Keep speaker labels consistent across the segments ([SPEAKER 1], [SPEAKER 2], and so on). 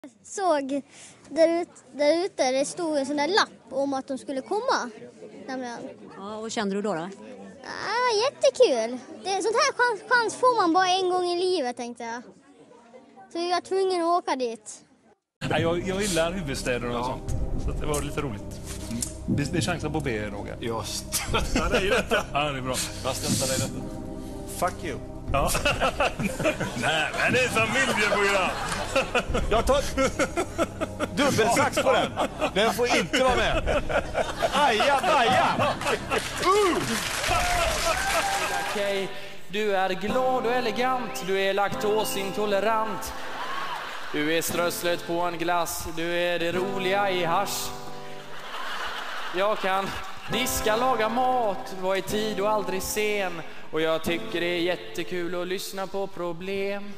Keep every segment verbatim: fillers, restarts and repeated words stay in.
[SPEAKER 1] Såg där ute, där ute det stod en sån där lapp om att de skulle komma. Nämligen.
[SPEAKER 2] Ja, och kände du då då?
[SPEAKER 1] Ja, jättekul. Det, sånt här chans, chans får man bara en gång i livet, tänkte jag. Så jag var tvungen att åka dit.
[SPEAKER 3] Ja, jag, jag gillar huvudstäder och sånt. Så det var lite roligt. Mm. Det, det är chansen på B, Roger.
[SPEAKER 4] Jag stöttar dig i detta.
[SPEAKER 3] Ja, det är bra.
[SPEAKER 4] Jag stöttar dig i detta. Fuck you.
[SPEAKER 3] Ja. Nej, men det är familjeprogram.
[SPEAKER 4] Jag tar dubbelsax på den. Den får inte vara med. Aja, baja. Uh!
[SPEAKER 5] Okej, du är glad och elegant. Du är laktosintolerant. Du är strösslet på en glass. Du är det roliga i hasch. Jag kan diska, laga mat, vara i tid och aldrig sen. Och jag tycker det är jättekul att lyssna på problem.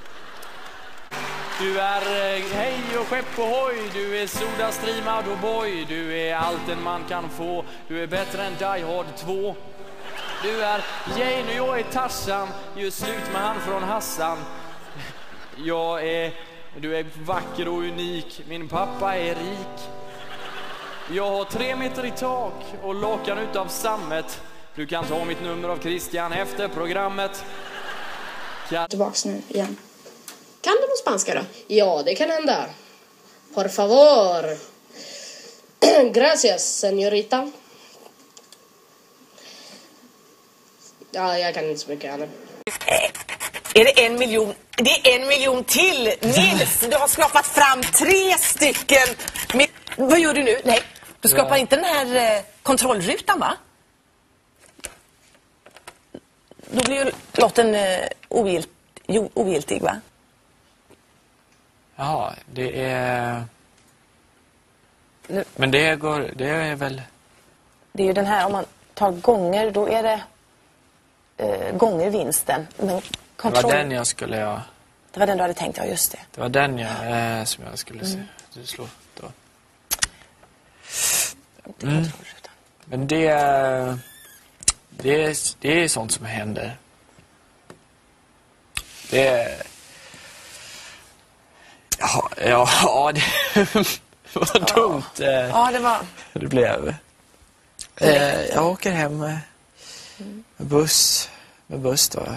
[SPEAKER 5] Du är hej och skepp och hoj. Du är Soda Streamad och boy. Du är allt en man kan få. Du är bättre än Die Hard två. Du är Jane och jag är Tarzan. Gör slut med han från Hassan. Jag är... Du är vacker och unik. Min pappa är rik. Jag har tre meter i tak och lakan utav sammet. Du kan ta mitt nummer av Christian efter programmet. Kan...
[SPEAKER 6] Tillbaks nu igen.
[SPEAKER 7] Kan du någon spanska då? Ja, det kan hända. Por favor. Gracias, señorita. Ja, jag kan inte så mycket heller.
[SPEAKER 8] Är det en miljon? Det är en miljon till. Nils, du har skapat fram tre stycken. Men, vad gör du nu? Nej, du skapar ja. inte den här eh, kontrollrutan, va? Då blir ju lotten eh, ogilt, jo, ogiltig, va?
[SPEAKER 9] Ja, det är... Men det går, det är väl...
[SPEAKER 8] Det är ju den här, om man tar gånger, då är det eh, gånger vinsten. Men kontroll...
[SPEAKER 9] Det var den jag skulle... Ja.
[SPEAKER 8] Det var den du hade tänkt, ja just det.
[SPEAKER 9] Det var den jag, eh, som jag skulle se. Mm. Du slår då. Mm. Men det... Det är, det är sånt som händer. Det är... Ja, ja, ja det var ja. dumt.
[SPEAKER 8] Ja, det var...
[SPEAKER 9] Det blev... Eh, jag åker hem med, med buss. Med buss då.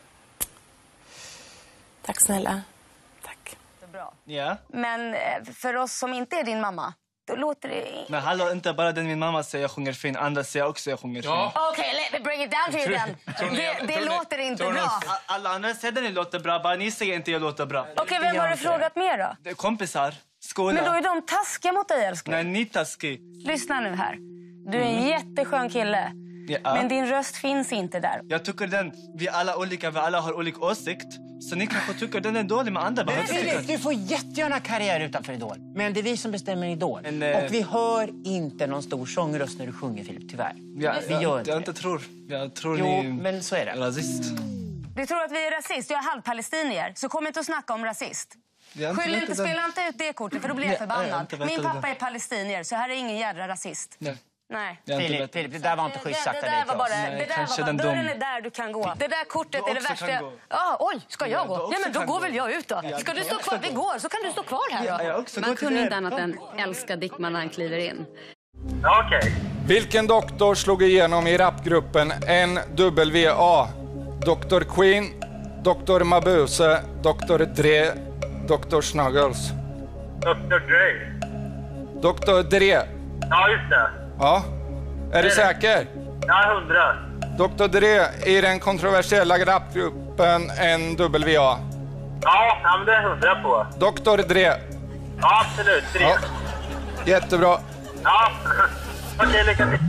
[SPEAKER 8] Tack snälla. Tack.
[SPEAKER 10] Det är bra.
[SPEAKER 11] Ja.
[SPEAKER 10] Men för oss som inte är din mamma, då låter det...
[SPEAKER 11] Men hallå, inte bara den min mamma säger jag sjunger fin. Andra säger också jag sjunger fin.
[SPEAKER 10] Ja. Okej, okay, let me bring it down to you then. Det, det låter ni, inte bra.
[SPEAKER 11] Ni, alla andra säger att ni låter bra, bara ni säger inte jag låter bra.
[SPEAKER 10] Okej, okay, vem har du frågat mer då?
[SPEAKER 11] Det är kompisar, skola.
[SPEAKER 10] Men då är de taskiga mot dig, älskling.
[SPEAKER 11] Nej, ni taskig.
[SPEAKER 10] Lyssna nu här. Du är en mm. jätteskön kille. Ja. Men din röst finns inte där.
[SPEAKER 11] Jag tycker den, vi alla olika, vi alla har olika åsikt. Så ni kanske tycker den är dålig med andra.
[SPEAKER 12] Du, du får jättegärna karriär utanför Idol. Men det är vi som bestämmer Idol. Men, eh... Och vi hör inte någon stor sångröst när du sjunger, Filip, tyvärr.
[SPEAKER 11] Ja,
[SPEAKER 12] vi
[SPEAKER 11] jag,
[SPEAKER 12] gör
[SPEAKER 11] jag,
[SPEAKER 12] inte
[SPEAKER 11] jag inte tror. Jag tror
[SPEAKER 12] jo,
[SPEAKER 11] ni
[SPEAKER 12] men så är det.
[SPEAKER 11] Rasist.
[SPEAKER 10] Du tror att vi är rasist? Jag är halvpalestinier. Så kom inte att snacka om rasist. Skyll inte, spela inte ut det kortet, för då blir jag förbannad. Ja, jag Min pappa är palestinier, så här är ingen jävla rasist. Nej. Nej.
[SPEAKER 12] Filip, Filip, det där var inte schysst sagt.
[SPEAKER 10] Det, det, det där var bara, Nej, det där var bara dörren är där du kan gå. Det där kortet är det värsta. Ja, ah, oj, ska jag gå? Ja, men då går väl jag ut då. Ska du stå kvar? Vi går, så kan du stå kvar här då.
[SPEAKER 2] Man kunde inte annat än älska Dickman när han kliver in.
[SPEAKER 13] Okej. Okay. Vilken doktor slog igenom i rapgruppen N W A? doktor Queen, doktor Mabuse, doktor Dre, doktor Snuggles. doktor Dre. doktor Dre. Ja, just det. Ja. Är du säker? Ja, hundra. doktor Dre i den kontroversiella rapgruppen N W A. Ja, men det är hundra på. doktor Dre. Ja, absolut. Dre. Ja. Jättebra. Ja, okej, okay, lycka till.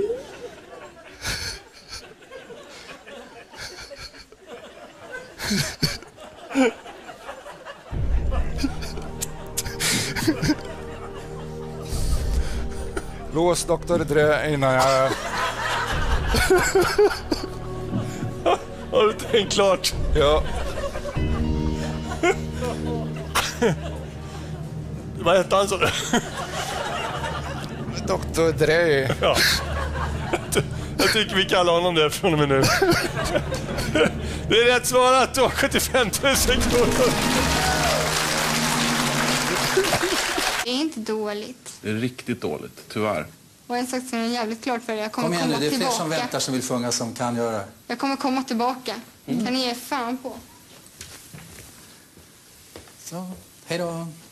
[SPEAKER 13] Lås doktor Dre innan jag...
[SPEAKER 4] Har du tänkt klart?
[SPEAKER 13] Ja.
[SPEAKER 4] Vad heter han, så du?
[SPEAKER 13] doktor Dre.
[SPEAKER 4] Ja. Jag tycker vi kallar honom det från och med nu. Det är rätt svarat. sjuttiofem tusen kronor.
[SPEAKER 6] Det är inte dåligt.
[SPEAKER 14] Det är riktigt dåligt, tyvärr.
[SPEAKER 6] Och en sak som är jävligt klart för det. Jag kommer
[SPEAKER 15] Kom igen nu,
[SPEAKER 6] komma
[SPEAKER 15] det är fler
[SPEAKER 6] tillbaka.
[SPEAKER 15] som väntar som vill sjunga som kan göra.
[SPEAKER 6] Jag kommer komma tillbaka.
[SPEAKER 15] Mm.
[SPEAKER 6] Kan ni ge fan på?
[SPEAKER 15] Så, hej då.